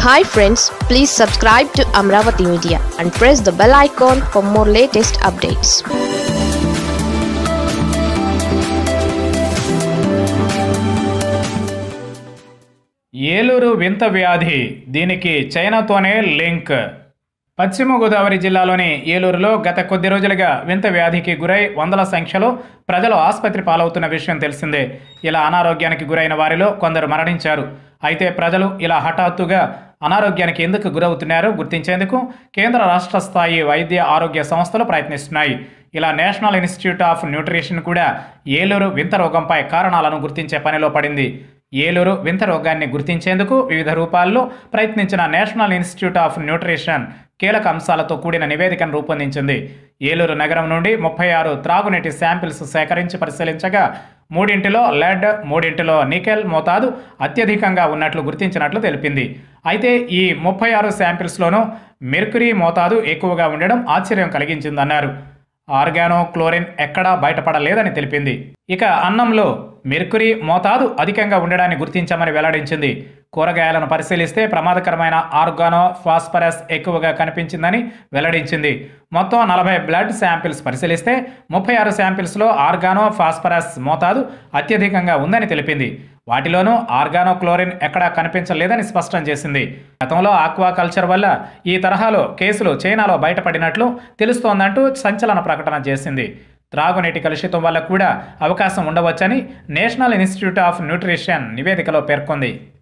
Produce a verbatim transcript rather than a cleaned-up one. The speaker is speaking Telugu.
Hi friends, please subscribe to Amravati Media and press the bell icon for more latest updates. Eluru వింత వ్యాధి దీనికి చైనాతోనే లింక్. పశ్చిమ గోదావరి జిల్లాలోని ఏలూరులో గత కొద్ది రోజులుగా వింత వ్యాధికి గురై వందల సంఖ్యలో ప్రజలు ఆసుపత్రి పాలవుతున్న విషయం తెలిసిందే. ఇలా అనారోగ్యానికి గురైన వారిలో కొందరు మరణించారు. అయితే ప్రజలు ఇలా హఠాత్తుగా అనారోగ్యానికి ఎందుకు గురవుతున్నారో గుర్తించేందుకు కేంద్ర రాష్ట్ర స్థాయి వైద్య ఆరోగ్య సంస్థలు ప్రయత్నిస్తున్నాయి. ఇలా నేషనల్ ఇన్స్టిట్యూట్ ఆఫ్ న్యూట్రిషన్ కూడా ఏలూరు వింత రోగంపై కారణాలను గుర్తించే పనిలో పడింది. ఏలూరు వింత రోగాన్ని గుర్తించేందుకు వివిధ రూపాల్లో ప్రయత్నించిన నేషనల్ ఇన్స్టిట్యూట్ ఆఫ్ న్యూట్రిషన్ కీలక అంశాలతో కూడిన నివేదికను రూపొందించింది. ఏలూరు నగరం నుండి ముప్పై ఆరు త్రాగునీటి శాంపిల్స్ సేకరించి పరిశీలించగా మూడింటిలో లెడ్, మూడింటిలో నికెల్ మోతాదు అత్యధికంగా ఉన్నట్లు గుర్తించినట్లు తెలిపింది. అయితే ఈ ముప్పై ఆరు శాంపిల్స్లోనూ మెర్క్యూరీ మోతాదు ఎక్కువగా ఉండడం ఆశ్చర్యం కలిగించిందన్నారు. ఆర్గానో క్లోరిన్ ఎక్కడా బయటపడలేదని తెలిపింది. ఇక అన్నంలో మెర్క్యూరీ మోతాదు అధికంగా ఉండడాన్ని గుర్తించామని వెల్లడించింది. కూరగాయలను పరిశీలిస్తే ప్రమాదకరమైన ఆర్గానో ఫాస్ఫరస్ ఎక్కువగా కనిపించిందని వెల్లడించింది. మొత్తం నలభై బ్లడ్ శాంపిల్స్ పరిశీలిస్తే ముప్పై ఆరు శాంపిల్స్లో ఆర్గానో ఫాస్ఫరస్ మోతాదు అత్యధికంగా ఉందని తెలిపింది. వాటిలోనూ ఆర్గానో క్లోరిన్ ఎక్కడా కనిపించలేదని స్పష్టం చేసింది. గతంలో ఆక్వాకల్చర్ వల్ల ఈ తరహాలో కేసులు చైనాలో బయటపడినట్లు తెలుస్తోందంటూ సంచలన ప్రకటన చేసింది. త్రాగునీటి కలుషితం వల్ల కూడా అవకాశం ఉండవచ్చని నేషనల్ ఇన్స్టిట్యూట్ ఆఫ్ న్యూట్రిషన్ నివేదికలో పేర్కొంది.